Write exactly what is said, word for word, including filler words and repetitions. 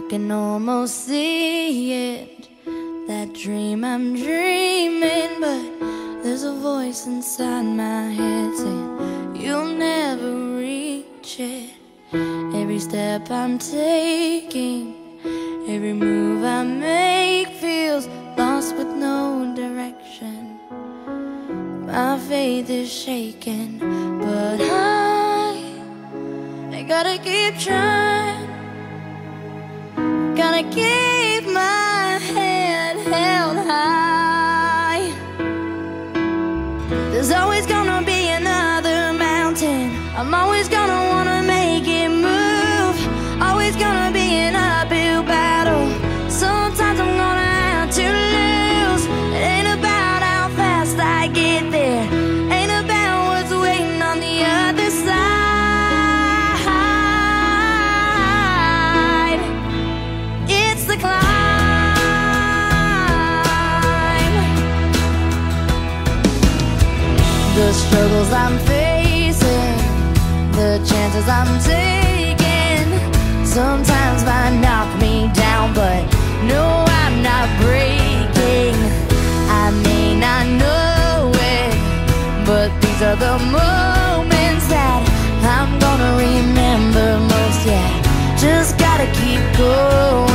can almost see it, that dream I'm dreaming, but there's a voice inside my head saying you'll never reach it. Every step I'm taking, every move I make feels lost with no direction. My faith is shaking, but I, I gotta keep trying. Gotta keep my head held high. There's always gonna be another mountain. I'm always gonna wanna make it move. Always gonna be an uphill battle. Sometimes I'm gonna have to lose. It ain't about how fast I get there, ain't about what's waiting on the other side. It's the climb. The struggles I'm facing, the chances I'm taking, sometimes might knock me down, but no, I'm not breaking. I may not know it, but these are the moments that I'm gonna remember most. Yeah, just gotta keep going.